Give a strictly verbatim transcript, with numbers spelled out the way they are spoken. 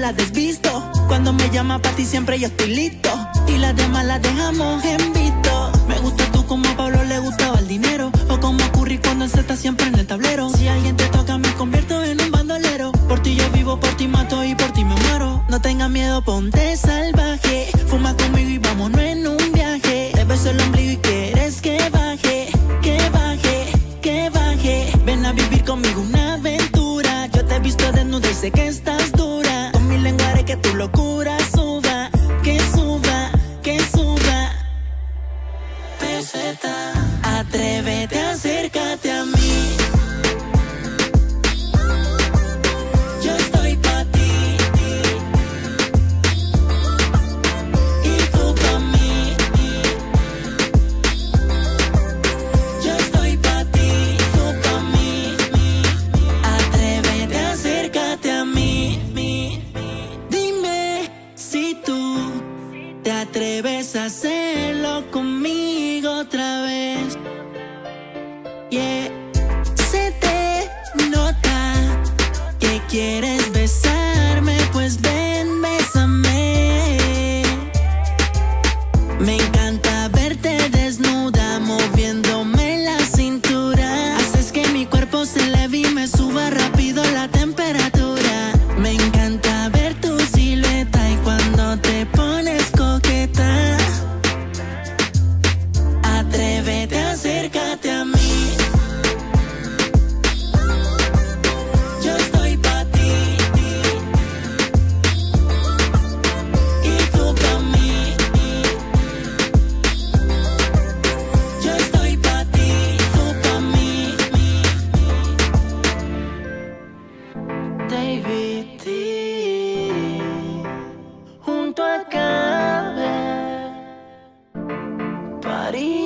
la desvisto. Cuando me llama pa' ti siempre yo estoy listo. Y las demás las dejamos en visto. Me gusta tú como a Pablo le gustaba el dinero. O como Curry cuando él se está siempre en el tablero. Si alguien te toca me convierto en un bandolero. Por ti yo vivo, por ti mato y por ti me muero. No tengas miedo, ponte salvaje. Fuma conmigo y vámonos en un viaje. Te beso el ombligo y quieres que baje. Que baje, que baje. Ven a vivir conmigo una aventura. Yo te he visto desnuda y sé que estás dura. Con mi lengua haré que tu locura suba. Que suba, que suba. Peseta. Atrévete, acércate a mí. ¿Atreves a hacerlo conmigo otra vez? Yeah. Se te nota que quieres besarme, pues ven, bésame. Me encanta verte desnuda, moviéndome la cintura. Haces que mi cuerpo se eleve y me suba rápido la temperatura. Me encanta ver tu silueta y cuando te pones coqueta. Atrévete, acércate a mí. Yo estoy pa' ti y tú pa' mí. Yo estoy pa' ti, tú pa' mí. David T. junto a Cabe París.